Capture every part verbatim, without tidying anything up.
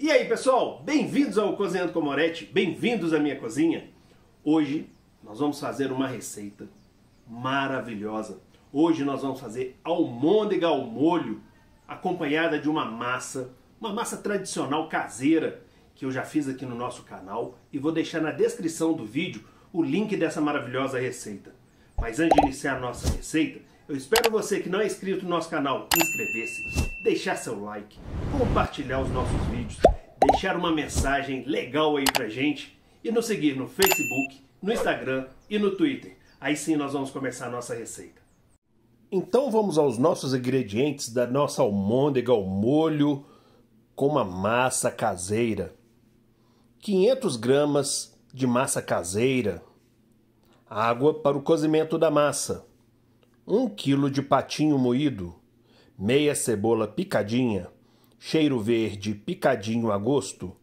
E aí pessoal, bem-vindos ao Cozinhando com Moretti, bem-vindos à minha cozinha. Hoje nós vamos fazer uma receita maravilhosa. Hoje nós vamos fazer almôndega ao molho, acompanhada de uma massa, uma massa tradicional caseira, que eu já fiz aqui no nosso canal e vou deixar na descrição do vídeo o link dessa maravilhosa receita. Mas antes de iniciar a nossa receita, eu espero você que não é inscrito no nosso canal inscrever-se, deixar seu like, compartilhar os nossos vídeos, deixar uma mensagem legal aí pra gente e nos seguir no Facebook, no Instagram e no Twitter. Aí sim nós vamos começar a nossa receita. Então vamos aos nossos ingredientes da nossa almôndega ao molho com uma massa caseira. quinhentas gramas de massa caseira, água para o cozimento da massa, um quilo de patinho moído, meia cebola picadinha, cheiro verde picadinho a gosto,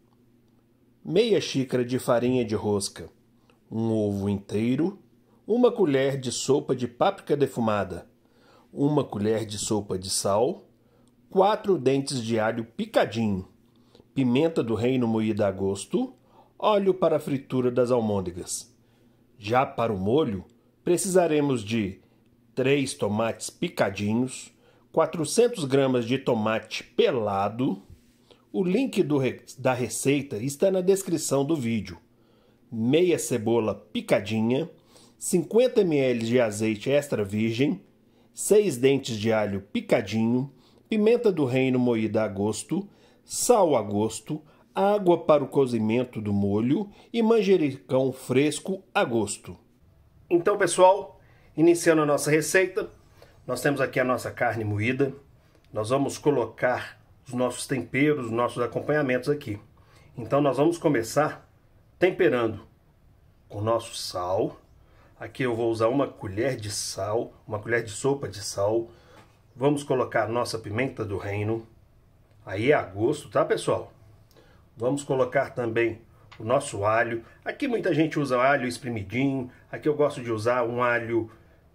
meia xícara de farinha de rosca, um ovo inteiro, uma colher de sopa de páprica defumada, uma colher de sopa de sal, quatro dentes de alho picadinho, pimenta do reino moída a gosto, óleo para a fritura das almôndegas. Já para o molho, precisaremos de três tomates picadinhos, quatrocentas gramas de tomate pelado. O link do, da receita está na descrição do vídeo. Meia cebola picadinha, cinquenta mililitros de azeite extra virgem, seis dentes de alho picadinho, pimenta do reino moída a gosto, sal a gosto, água para o cozimento do molho e manjericão fresco a gosto. Então, pessoal, iniciando a nossa receita, nós temos aqui a nossa carne moída. Nós vamos colocar os nossos temperos, os nossos acompanhamentos aqui. Então, nós vamos começar temperando com o nosso sal. Aqui eu vou usar uma colher de sal, uma colher de sopa de sal. Vamos colocar nossa pimenta do reino. Aí é a gosto, tá, pessoal? Vamos colocar também o nosso alho. Aqui muita gente usa alho espremidinho. Aqui eu gosto de usar um alho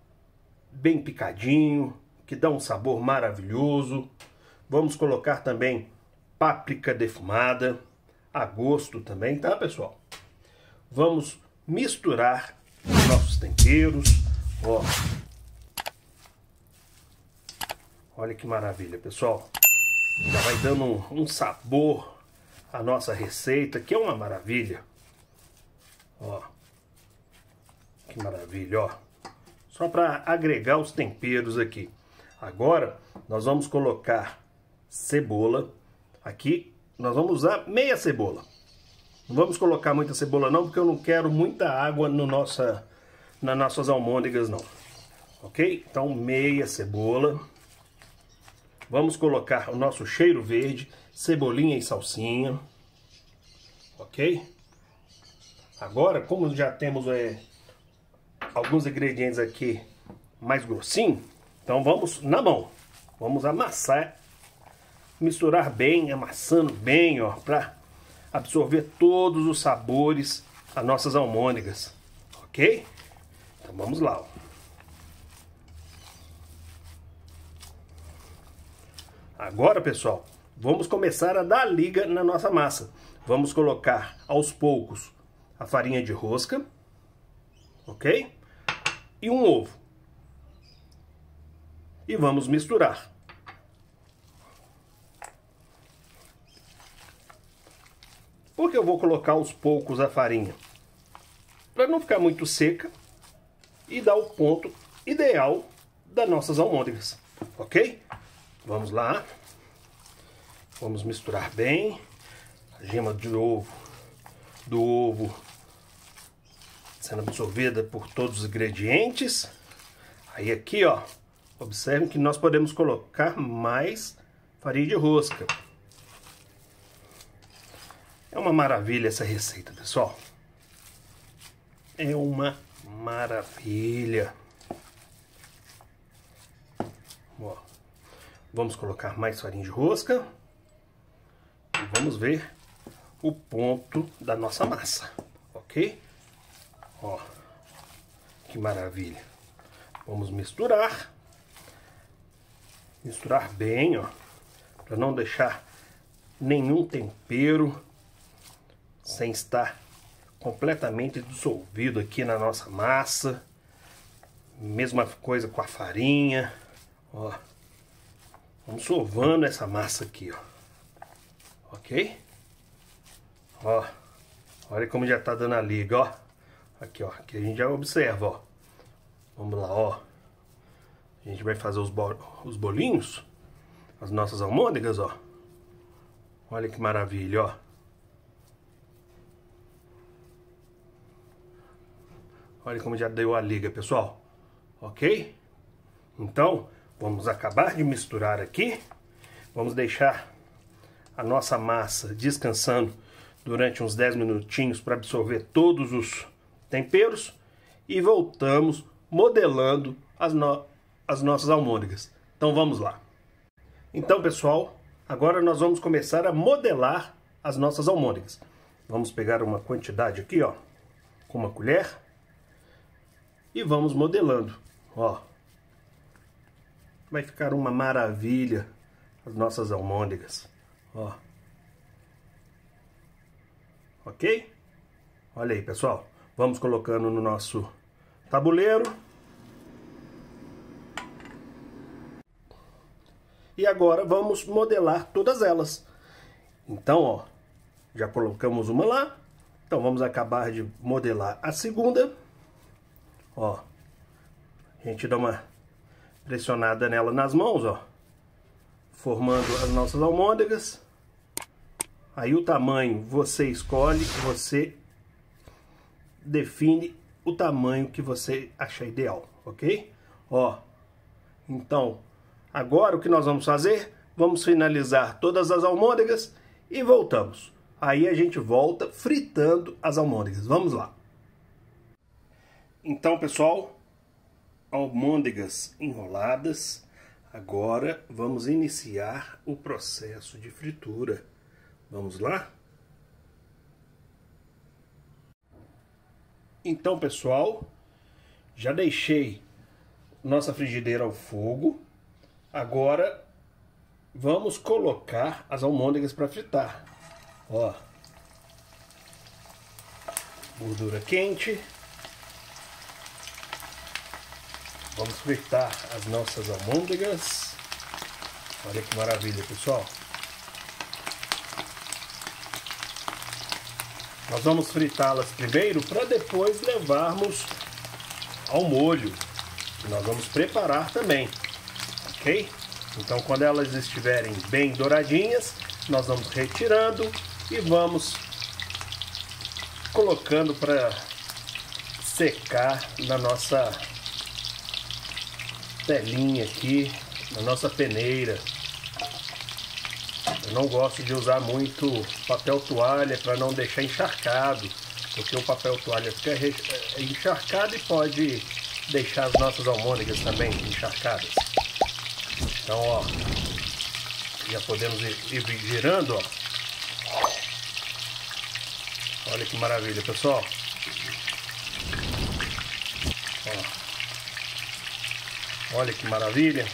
bem picadinho, que dá um sabor maravilhoso. Vamos colocar também páprica defumada, a gosto também, tá, pessoal? Vamos misturar os nossos temperos. Ó. Olha que maravilha, pessoal. Já vai dando um, um sabor à nossa receita, que é uma maravilha. Ó. Que maravilha, ó. Só para agregar os temperos aqui. Agora, nós vamos colocar cebola. Aqui, nós vamos usar meia cebola. Não vamos colocar muita cebola não, porque eu não quero muita água no nossa, nas nossas almôndegas não. Ok? Então, meia cebola. Vamos colocar o nosso cheiro verde, cebolinha e salsinha. Ok? Agora, como já temos é, alguns ingredientes aqui mais grossinho, então vamos na mão. Vamos amassar, misturar bem, amassando bem, ó, para absorver todos os sabores as nossas almôndegas. Ok? Então vamos lá, ó. Agora, pessoal, vamos começar a dar liga na nossa massa. Vamos colocar aos poucos a farinha de rosca, ok? E um ovo. E vamos misturar. Por que eu vou colocar aos poucos a farinha? Para não ficar muito seca e dar o ponto ideal das nossas almôndegas, ok? Vamos lá, vamos misturar bem a gema de ovo, do ovo sendo absorvida por todos os ingredientes. Aí aqui, ó, observem que nós podemos colocar mais farinha de rosca. É uma maravilha essa receita, pessoal. É uma maravilha. Ó. Vamos colocar mais farinha de rosca e vamos ver o ponto da nossa massa, ok? Ó, que maravilha. Vamos misturar, misturar bem, ó, para não deixar nenhum tempero, sem estar completamente dissolvido aqui na nossa massa. Mesma coisa com a farinha, ó. Vamos sovando essa massa aqui, ó. Ok? Ó, olha como já tá dando a liga, ó. Aqui, ó, aqui a gente já observa, ó. Vamos lá, ó. A gente vai fazer os, bo os bolinhos, as nossas almôndegas, ó. Olha que maravilha, ó. Olha como já deu a liga, pessoal. Ok? Então, vamos acabar de misturar aqui. Vamos deixar a nossa massa descansando durante uns dez minutinhos para absorver todos os temperos. E voltamos modelando as, no as nossas almôndegas. Então vamos lá. Então, pessoal, agora nós vamos começar a modelar as nossas almôndegas. Vamos pegar uma quantidade aqui, ó, com uma colher. E vamos modelando, ó. Vai ficar uma maravilha as nossas almôndegas, ó. Ok? Olha aí, pessoal. Vamos colocando no nosso tabuleiro. E agora vamos modelar todas elas. Então, ó, já colocamos uma lá. Então vamos acabar de modelar a segunda. Ó, a gente dá uma pressionada nela nas mãos, ó, formando as nossas almôndegas. Aí o tamanho você escolhe, você define o tamanho que você achar ideal, ok? Ó, então, agora o que nós vamos fazer? Vamos finalizar todas as almôndegas e voltamos. Aí a gente volta fritando as almôndegas. Vamos lá. Então, pessoal, almôndegas enroladas. Agora vamos iniciar o processo de fritura. Vamos lá? Então, pessoal, já deixei nossa frigideira ao fogo. Agora vamos colocar as almôndegas para fritar. Ó, gordura quente. Vamos fritar as nossas almôndegas. Olha que maravilha, pessoal. Nós vamos fritá-las primeiro para depois levarmos ao molho, que nós vamos preparar também, ok? Então, quando elas estiverem bem douradinhas, nós vamos retirando e vamos colocando para secar na nossa telinha aqui, na nossa peneira. Eu não gosto de usar muito papel toalha para não deixar encharcado, porque o papel toalha fica encharcado e pode deixar as nossas almôndegas também encharcadas. Então, ó, já podemos ir, ir girando, ó. Olha que maravilha, pessoal. Ó. Olha que maravilha.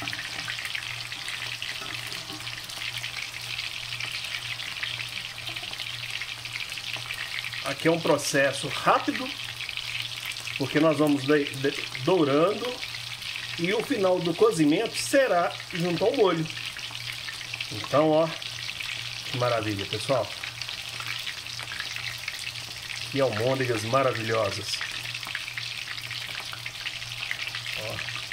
Aqui é um processo rápido, porque nós vamos de, de, dourando e o final do cozimento será junto ao molho. Então, ó, que maravilha, pessoal. Que almôndegas maravilhosas. Ó.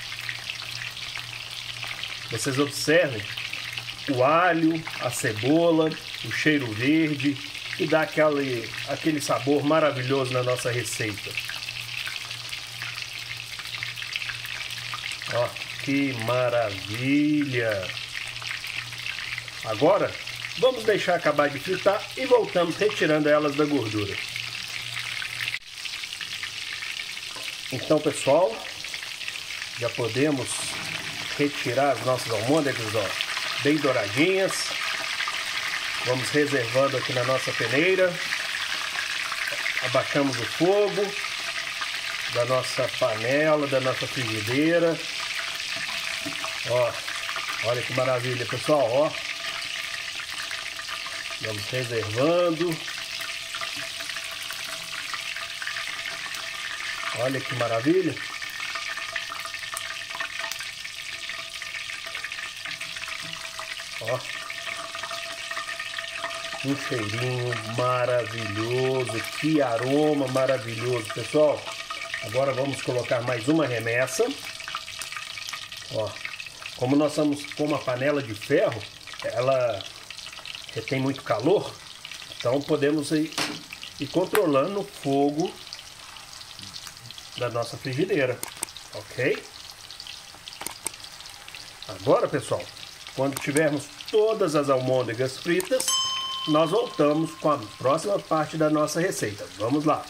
Vocês observem o alho, a cebola, o cheiro verde, que dá aquele, aquele sabor maravilhoso na nossa receita. Ó, que maravilha! Agora, vamos deixar acabar de fritar e voltamos retirando elas da gordura. Então, pessoal, já podemos retirar as nossas almôndegas, ó, bem douradinhas. Vamos reservando aqui na nossa peneira. Abaixamos o fogo da nossa panela, da nossa frigideira. Ó, olha que maravilha, pessoal, ó. Vamos reservando. Olha que maravilha. Ó. Um cheirinho maravilhoso. Que aroma maravilhoso, pessoal. Agora vamos colocar mais uma remessa. Ó. Como nós estamos com uma panela de ferro, ela tem muito calor, então podemos ir, ir controlando o fogo da nossa frigideira, ok? Agora, pessoal, quando tivermos todas as almôndegas fritas, nós voltamos com a próxima parte da nossa receita. Vamos lá!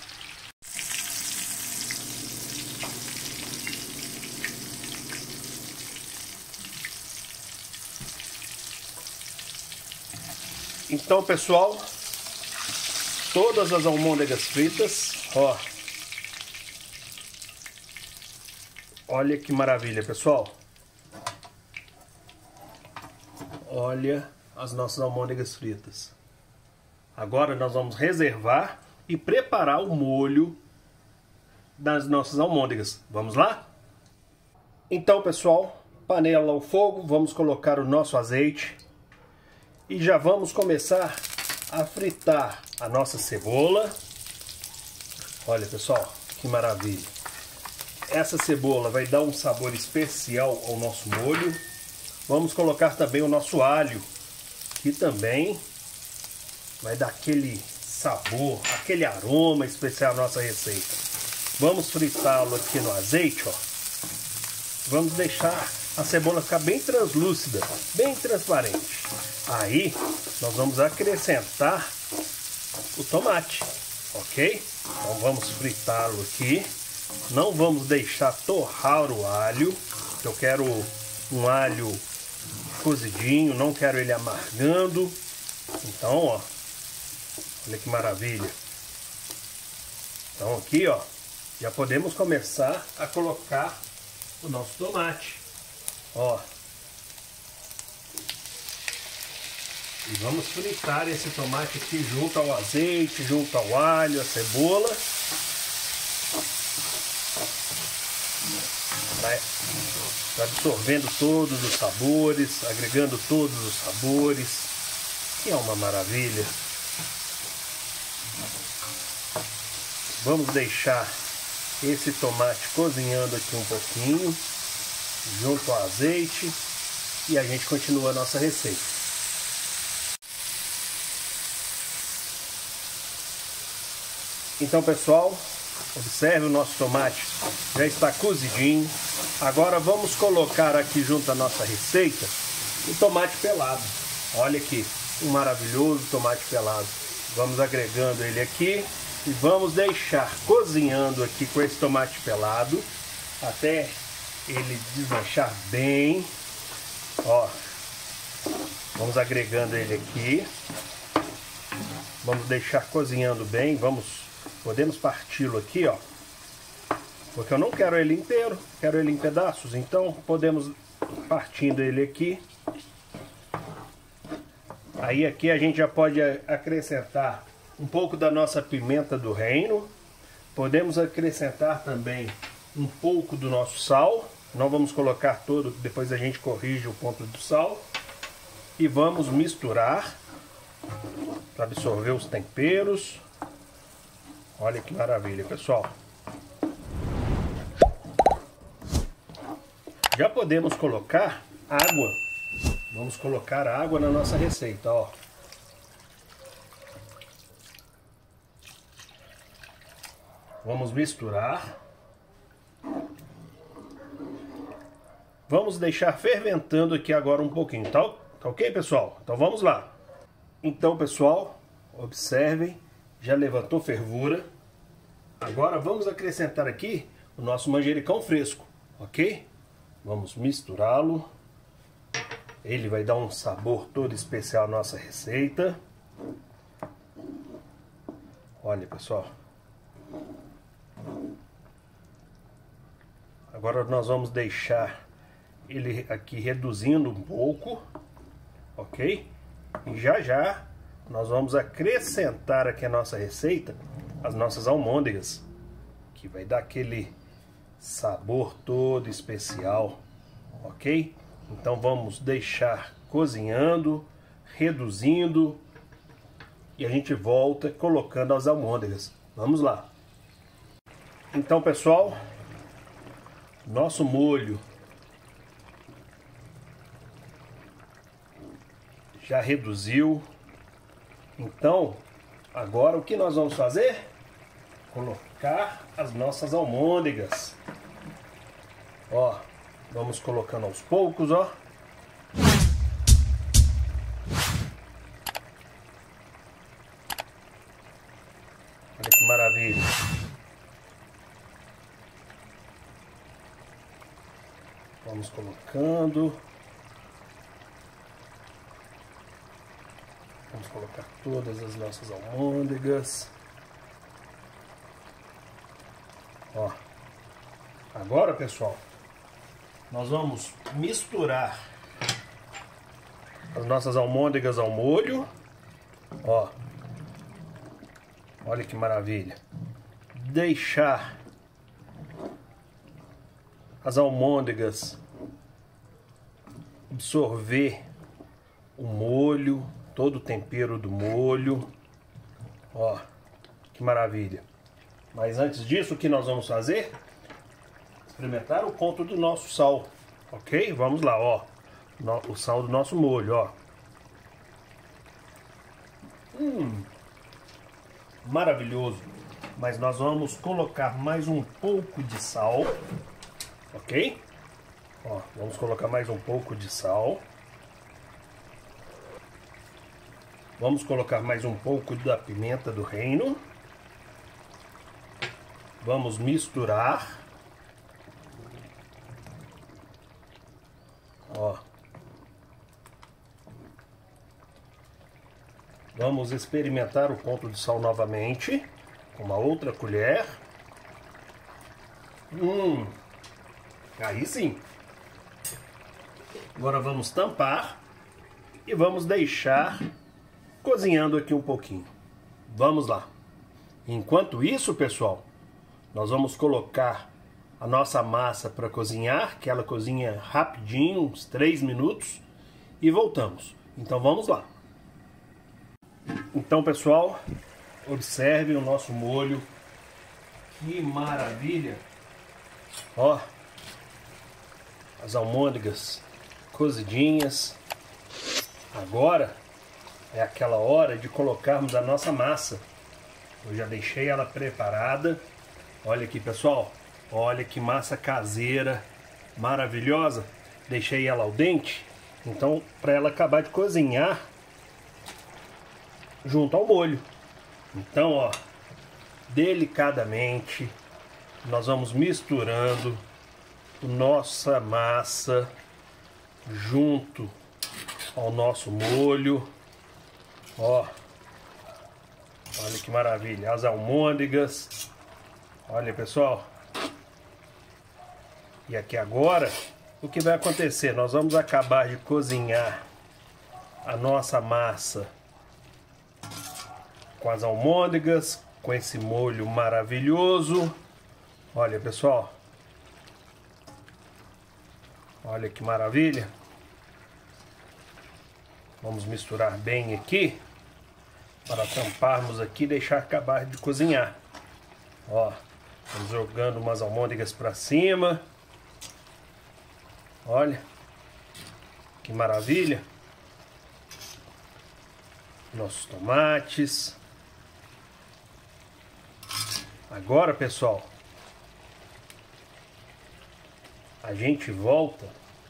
Então, pessoal, todas as almôndegas fritas, ó. Olha que maravilha, pessoal. Olha as nossas almôndegas fritas. Agora nós vamos reservar e preparar o molho das nossas almôndegas. Vamos lá? Então, pessoal, panela ao fogo, vamos colocar o nosso azeite. E já vamos começar a fritar a nossa cebola. Olha, pessoal, que maravilha. Essa cebola vai dar um sabor especial ao nosso molho. Vamos colocar também o nosso alho, que também vai dar aquele sabor, aquele aroma especial à nossa receita. Vamos fritá-lo aqui no azeite, ó. Vamos deixar a cebola ficar bem translúcida, bem transparente. Aí nós vamos acrescentar o tomate, ok? Então vamos fritá-lo aqui. Não vamos deixar torrar o alho, eu quero um alho cozidinho, não quero ele amargando. Então, ó, olha que maravilha. Então aqui, ó, já podemos começar a colocar o nosso tomate, ó. E vamos fritar esse tomate aqui junto ao azeite, junto ao alho, a cebola. Vai absorvendo todos os sabores, agregando todos os sabores. Que é uma maravilha. Vamos deixar esse tomate cozinhando aqui um pouquinho, junto ao azeite. E a gente continua a nossa receita. Então, pessoal, observe, o nosso tomate já está cozidinho. Agora vamos colocar aqui junto à nossa receita o tomate pelado. Olha aqui, um maravilhoso tomate pelado. Vamos agregando ele aqui e vamos deixar cozinhando aqui com esse tomate pelado até ele desmanchar bem. Ó, vamos agregando ele aqui. Vamos deixar cozinhando bem. Vamos Podemos parti-lo aqui, ó, porque eu não quero ele inteiro, quero ele em pedaços. Então podemos partindo ele aqui. Aí aqui a gente já pode acrescentar um pouco da nossa pimenta do reino. Podemos acrescentar também um pouco do nosso sal. Não vamos colocar todo, depois a gente corrige o ponto do sal. E vamos misturar para absorver os temperos. Olha que maravilha, pessoal. Já podemos colocar água. Vamos colocar água na nossa receita, ó. Vamos misturar. Vamos deixar ferventando aqui agora um pouquinho, tá? Tá ok, pessoal? Então vamos lá. Então, pessoal, observem. Já levantou fervura. Agora vamos acrescentar aqui o nosso manjericão fresco, ok? Vamos misturá-lo. Ele vai dar um sabor todo especial à nossa receita. Olha, pessoal. Agora nós vamos deixar ele aqui reduzindo um pouco, ok? E já já nós vamos acrescentar aqui a nossa receita as nossas almôndegas, que vai dar aquele sabor todo especial, ok? Então vamos deixar cozinhando, reduzindo, e a gente volta colocando as almôndegas. Vamos lá. Então, pessoal, nosso molho já reduziu. Então, agora o que nós vamos fazer? Colocar as nossas almôndegas. Ó, vamos colocando aos poucos, ó. Olha que maravilha. Vamos colocando. Vamos colocar todas as nossas almôndegas. Ó. Agora, pessoal, nós vamos misturar as nossas almôndegas ao molho. Ó. Olha que maravilha. Deixar as almôndegas absorver o molho, todo o tempero do molho. Ó, que maravilha. Mas antes disso, o que nós vamos fazer? Experimentar o ponto do nosso sal, ok? Vamos lá, ó. O sal do nosso molho, ó. Hum, maravilhoso. Mas nós vamos colocar mais um pouco de sal, ok? Ó, vamos colocar mais um pouco de sal. Vamos colocar mais um pouco da pimenta do reino. Vamos misturar. Ó. Vamos experimentar o ponto de sal novamente, com uma outra colher. Hum, aí sim. Agora vamos tampar e vamos deixar cozinhando aqui um pouquinho. Vamos lá. Enquanto isso, pessoal, nós vamos colocar a nossa massa para cozinhar, que ela cozinha rapidinho, uns três minutos, e voltamos. Então vamos lá. Então, pessoal, observe o nosso molho. Que maravilha! Ó, as almôndegas cozidinhas. Agora é aquela hora de colocarmos a nossa massa. Eu já deixei ela preparada. Olha aqui, pessoal. Olha que massa caseira, maravilhosa. Deixei ela ao dente. Então, para ela acabar de cozinhar junto ao molho. Então, ó, delicadamente nós vamos misturando a nossa massa junto ao nosso molho. Ó, olha que maravilha, as almôndegas. Olha, pessoal. E aqui agora, o que vai acontecer? Nós vamos acabar de cozinhar a nossa massa com as almôndegas, com esse molho maravilhoso. Olha, pessoal. Olha que maravilha. Vamos misturar bem aqui para tamparmos aqui e deixar acabar de cozinhar. Ó, vamos jogando umas almôndegas para cima. Olha que maravilha. Nossos tomates. Agora, pessoal, a gente volta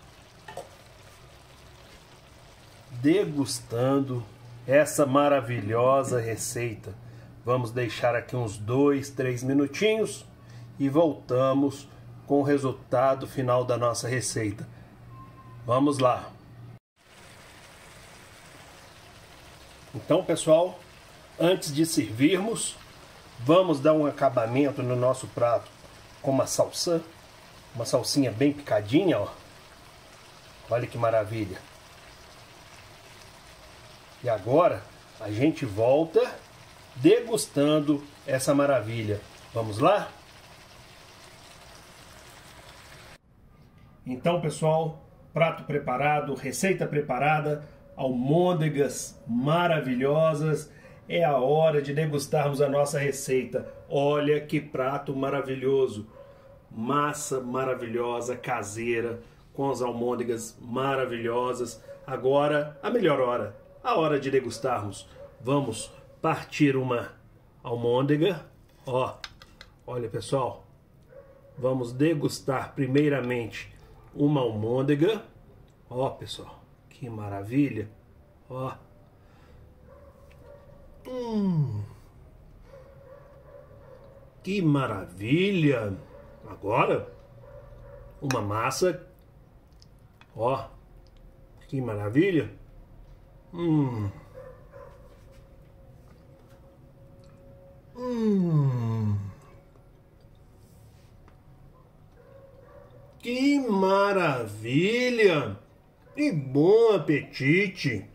degustando essa maravilhosa receita. Vamos deixar aqui uns dois, três minutinhos e voltamos com o resultado final da nossa receita. Vamos lá. Então, pessoal, antes de servirmos, vamos dar um acabamento no nosso prato com uma salsa, uma salsinha bem picadinha, ó. Olha que maravilha. E agora a gente volta degustando essa maravilha. Vamos lá? Então, pessoal, prato preparado, receita preparada, almôndegas maravilhosas. É a hora de degustarmos a nossa receita. Olha que prato maravilhoso. Massa maravilhosa, caseira, com as almôndegas maravilhosas. Agora, a melhor hora, a hora de degustarmos. Vamos partir uma almôndega. Ó, olha, pessoal, vamos degustar primeiramente uma almôndega. Ó, pessoal, que maravilha. Ó. Hum. Que maravilha. Agora, uma massa. Ó, que maravilha. Hum. Hum. Que maravilha! E bom apetite!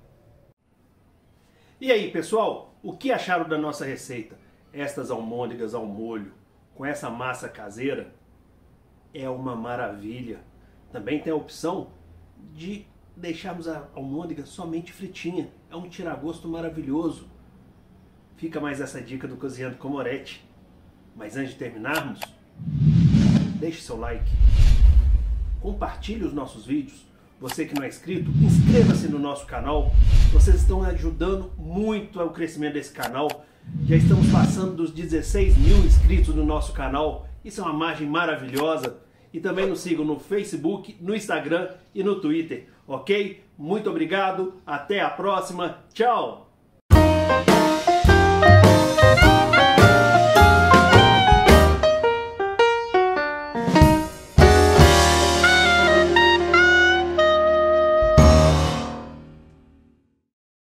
E aí, pessoal, o que acharam da nossa receita? Estas almôndegas ao molho, com essa massa caseira, é uma maravilha. Também tem a opção de deixarmos a almôndega somente fritinha. É um tiragosto maravilhoso. Fica mais essa dica do Cozinhando com Moretti. Mas antes de terminarmos, deixe seu like. Compartilhe os nossos vídeos. Você que não é inscrito, inscreva-se no nosso canal. Vocês estão ajudando muito ao crescimento desse canal. Já estamos passando dos dezesseis mil inscritos no nosso canal. Isso é uma margem maravilhosa. E também nos sigam no Facebook, no Instagram e no Twitter. Ok? Muito obrigado. Até a próxima. Tchau!